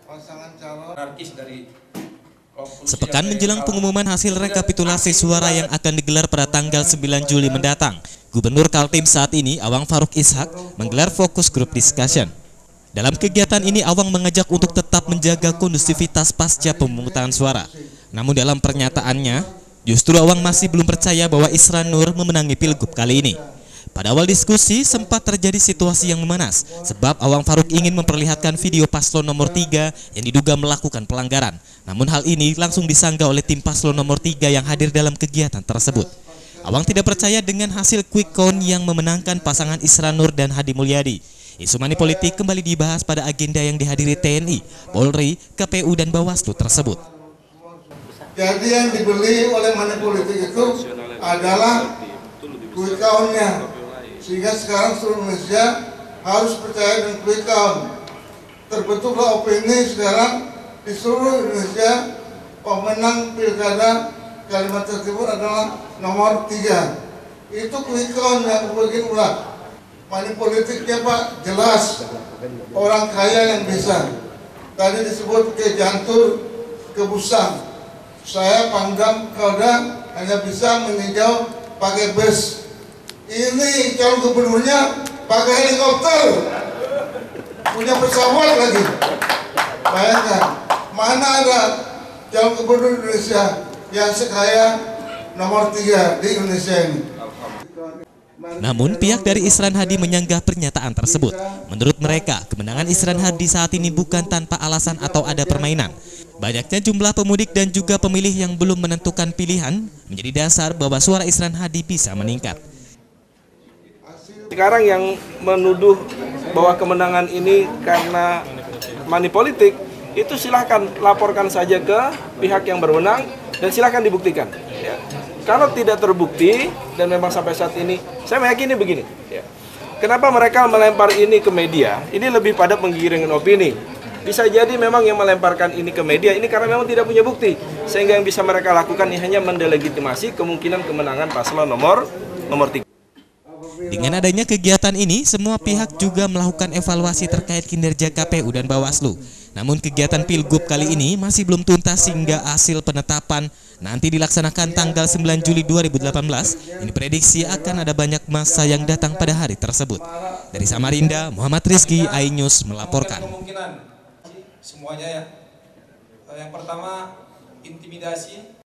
pasangan calon anarkis dari Sepekan menjelang pengumuman hasil rekapitulasi suara yang akan digelar pada tanggal 9 Juli mendatang, Gubernur Kaltim saat ini, Awang Faruk Ishak, menggelar fokus group discussion. Dalam kegiatan ini, Awang mengajak untuk tetap menjaga kondusivitas pasca pemungutan suara. Namun dalam pernyataannya, justru Awang masih belum percaya bahwa Isran Nur memenangi pilgub kali ini. Pada awal diskusi, sempat terjadi situasi yang memanas, sebab Awang Faruk ingin memperlihatkan video paslon nomor 3 yang diduga melakukan pelanggaran. Namun hal ini langsung disanggah oleh tim paslon nomor 3 yang hadir dalam kegiatan tersebut. Awang tidak percaya dengan hasil quick count yang memenangkan pasangan Isran Nur dan Hadi Mulyadi. Isu money politik kembali dibahas pada agenda yang dihadiri TNI, Polri, KPU, dan Bawaslu tersebut. Jadi yang dibeli oleh money politik itu adalah quick count-nya. Sehingga sekarang seluruh Indonesia harus percaya dengan quick count. Terbentuklah opini sekarang di seluruh Indonesia pemenang pilkada Kalimantan Timur adalah nomor 3. Itu quick count yang bikin ulah. Money politiknya Pak jelas, orang kaya yang bisa. Tadi disebut ke Jantur, ke Busang. Saya Pangdam Kalda hanya bisa meninjau pakai bus. Ini calon gubernurnya pakai helikopter, punya pesawat lagi. Bayangkan, mana ada calon gubernur Indonesia yang sekaya nomor 3 di Indonesia ini. Namun pihak dari Isran Hadi menyanggah pernyataan tersebut. Menurut mereka, kemenangan Isran Hadi saat ini bukan tanpa alasan atau ada permainan. Banyaknya jumlah pemudik dan juga pemilih yang belum menentukan pilihan menjadi dasar bahwa suara Isran Hadi bisa meningkat. Sekarang yang menuduh bahwa kemenangan ini karena money politik, itu silahkan laporkan saja ke pihak yang berwenang dan silahkan dibuktikan. Ya. Kalau tidak terbukti dan memang sampai saat ini, saya meyakini begini. Ya. Kenapa mereka melempar ini ke media? Ini lebih pada penggiringan opini. Bisa jadi memang yang melemparkan ini ke media ini karena memang tidak punya bukti. Sehingga yang bisa mereka lakukan ini hanya mendelegitimasi kemungkinan kemenangan paslon nomor 3. Dengan adanya kegiatan ini, semua pihak juga melakukan evaluasi terkait kinerja KPU dan Bawaslu. Namun kegiatan pilgub kali ini masih belum tuntas sehingga hasil penetapan nanti dilaksanakan tanggal 9 Juli 2018. Ini prediksi akan ada banyak massa yang datang pada hari tersebut. Dari Samarinda, Muhammad Rizky, iNews melaporkan. Kemungkinan semuanya ya. Yang pertama, intimidasi.